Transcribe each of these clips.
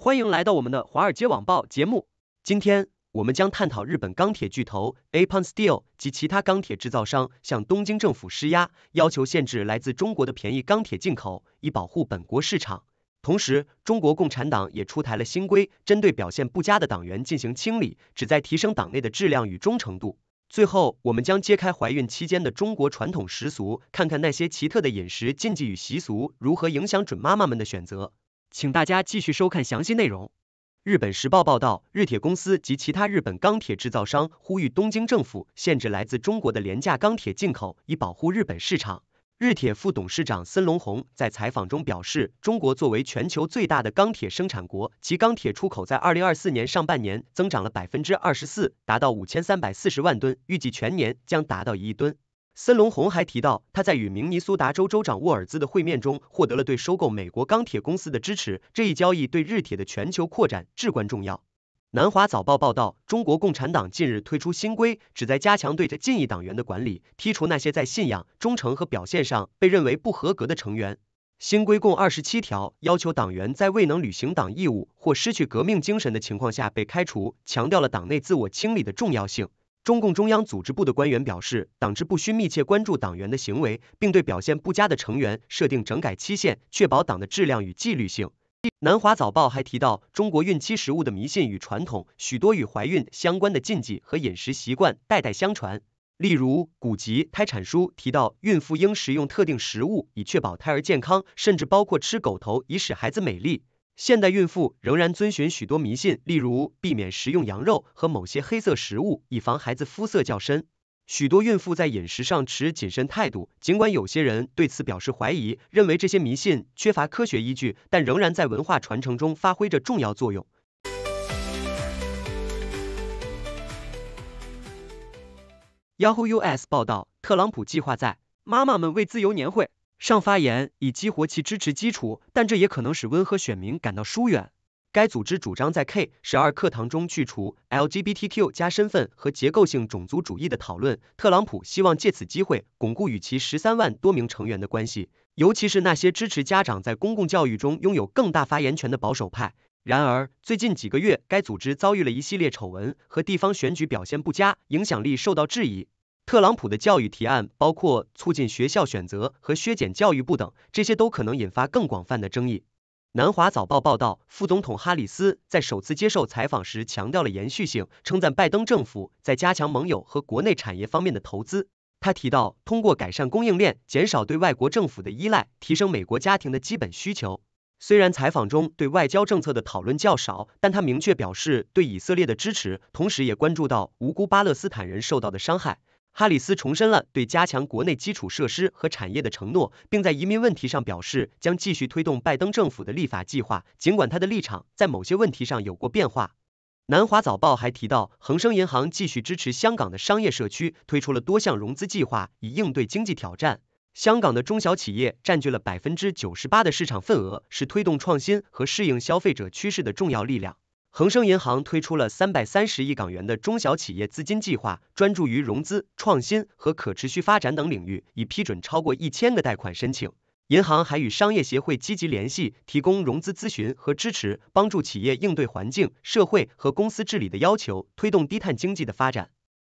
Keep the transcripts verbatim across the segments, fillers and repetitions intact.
欢迎来到我们的华尔街网报节目。今天我们将探讨日本钢铁巨头 Nippon Steel 及其他钢铁制造商向东京政府施压，要求限制来自中国的便宜钢铁进口，以保护本国市场。同时，中国共产党也出台了新规，针对表现不佳的党员进行清理，旨在提升党内的质量与忠诚度。最后，我们将揭开怀孕期间的中国传统习俗，看看那些奇特的饮食禁忌与习俗如何影响准妈妈们的选择。请大家继续收看详细内容。日本时报报道，日铁公司及其他日本钢铁制造商呼吁东京政府限制来自中国的廉价钢铁进口，以保护日本市场。日铁副董事长森龙宏在采访中表示，中国作为全球最大的钢铁生产国，其钢铁出口在二零二四年上半年增长了 百分之二十四， 达到五千三百四十万吨，预计全年将达到一亿吨。森龙宏还提到，他在与明尼苏达州州长沃尔兹的会面中获得了对收购美国钢铁公司的支持，这一交易对日铁的全球扩展至关重要。南华早报报道，中国共产党近日推出新规，旨在加强对着近义党员的管理，剔除那些在信仰、忠诚和表现上被认为不合格的成员。新规共二十七条，要求党员在未能履行党义务或失去革命精神的情况下被开除，强调了党内自我清理的重要性。中共中央组织部的官员表示，党支部需密切关注党员的行为，并对表现不佳的成员设定整改期限，确保党的质量与纪律性。南华早报还提到，中国孕期食物的迷信与传统，许多与怀孕相关的禁忌和饮食习惯代代相传。例如，古籍《胎产书》提到，孕妇应食用特定食物以确保胎儿健康，甚至包括吃狗头以使孩子美丽。现代孕妇仍然遵循许多迷信，例如避免食用羊肉和某些黑色食物，以防孩子肤色较深。许多孕妇在饮食上持谨慎态度，尽管有些人对此表示怀疑，认为这些迷信缺乏科学依据，但仍然在文化传承中发挥着重要作用。Yahoo U S 报道，特朗普计划在妈妈们为自由年会上发言，以激活其支持基础，但这也可能使温和选民感到疏远。该组织主张在 K 十二 课堂中去除 L G B T Q 加身份和结构性种族主义的讨论。特朗普希望借此机会巩固与其十三万多名成员的关系，尤其是那些支持家长在公共教育中拥有更大发言权的保守派。然而，最近几个月，该组织遭遇了一系列丑闻和地方选举表现不佳，影响力受到质疑。特朗普的教育提案包括促进学校选择和削减教育部等，这些都可能引发更广泛的争议。南华早报报道，副总统哈里斯在首次接受采访时强调了延续性，称赞拜登政府在加强盟友和国内产业方面的投资。他提到，通过改善供应链，减少对外国政府的依赖，提升美国家庭的基本需求。虽然采访中对外交政策的讨论较少，但他明确表示对以色列的支持，同时也关注到无辜巴勒斯坦人受到的伤害。哈里斯重申了对加强国内基础设施和产业的承诺，并在移民问题上表示将继续推动拜登政府的立法计划，尽管他的立场在某些问题上有过变化。南华早报还提到，恒生银行继续支持香港的商业社区，推出了多项融资计划，以应对经济挑战。香港的中小企业占据了 百分之九十八 的市场份额，是推动创新和适应消费者趋势的重要力量。恒生银行推出了三百三十亿港元的中小企业资金计划，专注于融资、创新和可持续发展等领域，已批准超过一千个贷款申请。银行还与商业协会积极联系，提供融资咨询和支持，帮助企业应对环境、社会和公司治理的要求，推动低碳经济的发展。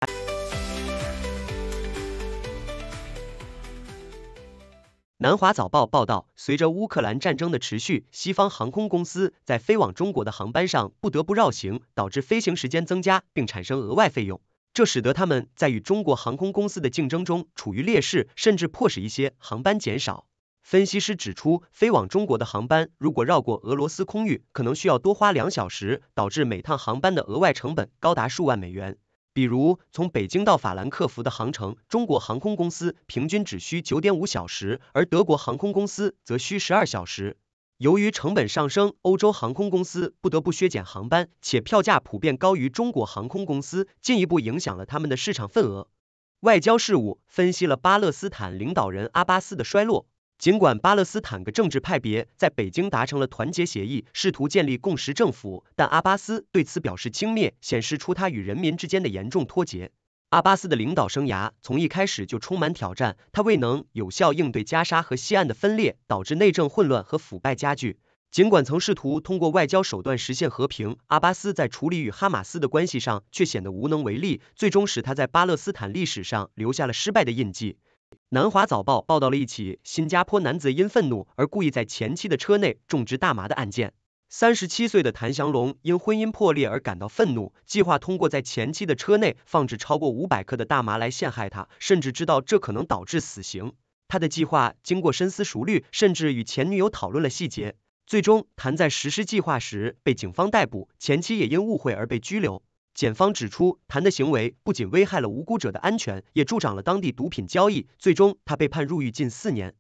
南华早报报道，随着乌克兰战争的持续，西方航空公司在飞往中国的航班上不得不绕行，导致飞行时间增加并产生额外费用，这使得他们在与中国航空公司的竞争中处于劣势，甚至迫使一些航班减少。分析师指出，飞往中国的航班如果绕过俄罗斯空域，可能需要多花两小时，导致每趟航班的额外成本高达数万美元。比如，从北京到法兰克福的航程，中国航空公司平均只需 九点五小时，而德国航空公司则需十二小时。由于成本上升，欧洲航空公司不得不削减航班，且票价普遍高于中国航空公司，进一步影响了他们的市场份额。外交事务分析了巴勒斯坦领导人阿巴斯的衰落。尽管巴勒斯坦各政治派别在北京达成了团结协议，试图建立共识政府，但阿巴斯对此表示轻蔑，显示出他与人民之间的严重脱节。阿巴斯的领导生涯从一开始就充满挑战，他未能有效应对加沙和西岸的分裂，导致内政混乱和腐败加剧。 尽管曾试图通过外交手段实现和平，阿巴斯在处理与哈马斯的关系上却显得无能为力，最终使他在巴勒斯坦历史上留下了失败的印记。南华早报报道了一起新加坡男子因愤怒而故意在前妻的车内种植大麻的案件。三十七岁的谭祥龙因婚姻破裂而感到愤怒，计划通过在前妻的车内放置超过五百克的大麻来陷害她，甚至知道这可能导致死刑。他的计划经过深思熟虑，甚至与前女友讨论了细节。最终，谭在实施计划时被警方逮捕，前妻也因误会而被拘留。检方指出，谭的行为不仅危害了无辜者的安全，也助长了当地毒品交易，最终他被判入狱近四年。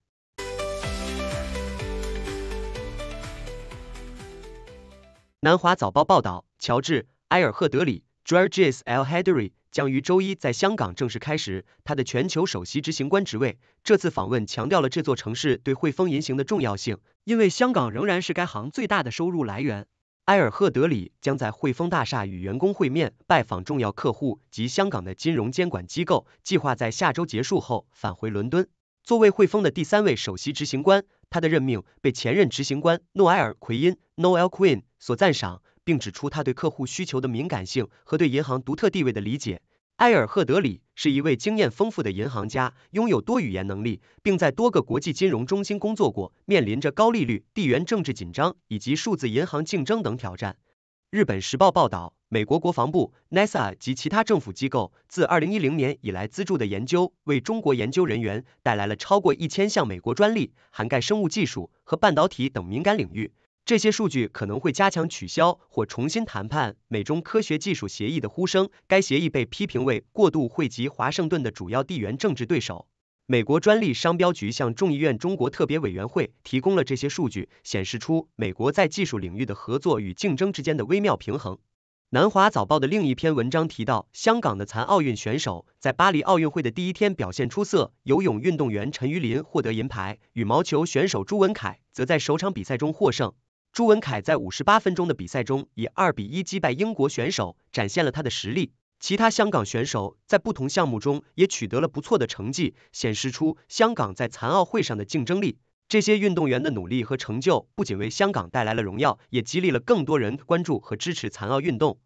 南华早报报道，乔治·埃尔赫德里 （Georges El Hederi） 将于周一在香港正式开始他的全球首席执行官职位。这次访问强调了这座城市对汇丰银行的重要性，因为香港仍然是该行最大的收入来源。埃尔赫德里将在汇丰大厦与员工会面，拜访重要客户及香港的金融监管机构，计划在下周结束后返回伦敦。作为汇丰的第三位首席执行官，他的任命被前任执行官诺埃尔·奎因 （Noel Quinn） 所赞赏，并指出他对客户需求的敏感性和对银行独特地位的理解。埃尔赫德里是一位经验丰富的银行家，拥有多语言能力，并在多个国际金融中心工作过，面临着高利率、地缘政治紧张以及数字银行竞争等挑战。日本时报报道，美国国防部、N A S A 及其他政府机构自二零一零年以来资助的研究，为中国研究人员带来了超过一千项美国专利，涵盖生物技术和半导体等敏感领域。这些数据可能会加强取消或重新谈判美中科学技术协议的呼声。该协议被批评为过度惠及华盛顿的主要地缘政治对手。美国专利商标局向众议院中国特别委员会提供了这些数据，显示出美国在技术领域的合作与竞争之间的微妙平衡。南华早报的另一篇文章提到，香港的残奥运选手在巴黎奥运会的第一天表现出色，游泳运动员陈瑜琳获得银牌，羽毛球选手朱文凯则在首场比赛中获胜。朱文凯在五十八分钟的比赛中以二比一击败英国选手，展现了他的实力。其他香港选手在不同项目中也取得了不错的成绩，显示出香港在残奥会上的竞争力。这些运动员的努力和成就不仅为香港带来了荣耀，也激励了更多人关注和支持残奥运动。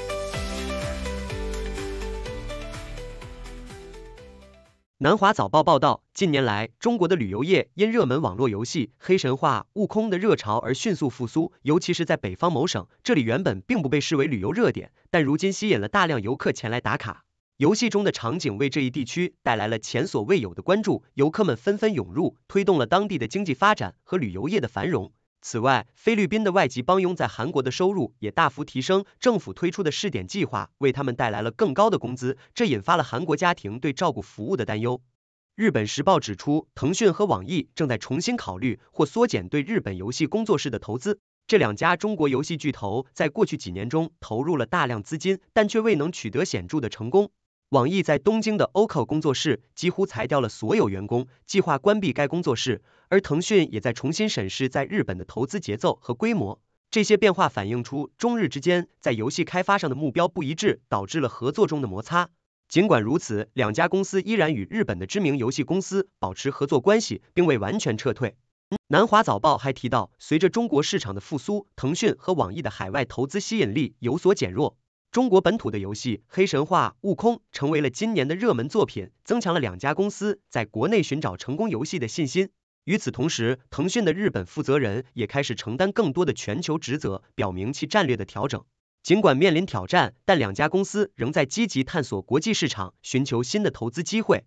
南华早报报道，近年来，中国的旅游业因热门网络游戏《黑神话：悟空》的热潮而迅速复苏，尤其是在北方某省，这里原本并不被视为旅游热点，但如今吸引了大量游客前来打卡。游戏中的场景为这一地区带来了前所未有的关注，游客们纷纷涌入，推动了当地的经济发展和旅游业的繁荣。此外，菲律宾的外籍帮佣在韩国的收入也大幅提升，政府推出的试点计划为他们带来了更高的工资，这引发了韩国家庭对照顾服务的担忧。日本时报指出，腾讯和网易正在重新考虑或缩减对日本游戏工作室的投资。这两家中国游戏巨头在过去几年中投入了大量资金，但却未能取得显著的成功。网易在东京的 O C O 工作室几乎裁掉了所有员工，计划关闭该工作室，而腾讯也在重新审视在日本的投资节奏和规模。这些变化反映出中日之间在游戏开发上的目标不一致，导致了合作中的摩擦。尽管如此，两家公司依然与日本的知名游戏公司保持合作关系，并未完全撤退。南华早报还提到，随着中国市场的复苏，腾讯和网易的海外投资吸引力有所减弱。中国本土的游戏《黑神话：悟空》成为了今年的热门作品，增强了两家公司在国内寻找成功游戏的信心。与此同时，腾讯的日本负责人也开始承担更多的全球职责，表明其战略的调整。尽管面临挑战，但两家公司仍在积极探索国际市场，寻求新的投资机会。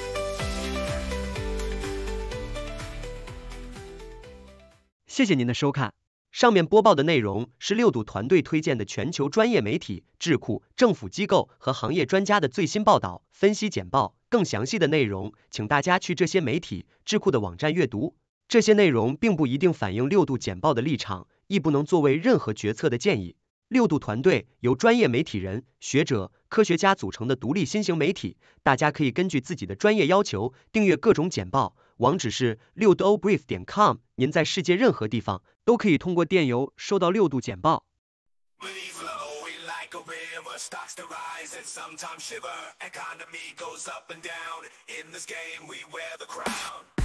谢谢您的收看。上面播报的内容是六度团队推荐的全球专业媒体、智库、政府机构和行业专家的最新报道、分析简报。更详细的内容，请大家去这些媒体、智库的网站阅读。这些内容并不一定反映六度简报的立场，亦不能作为任何决策的建议。六度团队由专业媒体人、学者、科学家组成的独立新型媒体，大家可以根据自己的专业要求订阅各种简报。网址是六度 brief 点 com， 您在世界任何地方都可以通过电邮收到六度简报。Stocks to rise and sometimes shiver. Economy goes up and down. In this game, we wear the crown.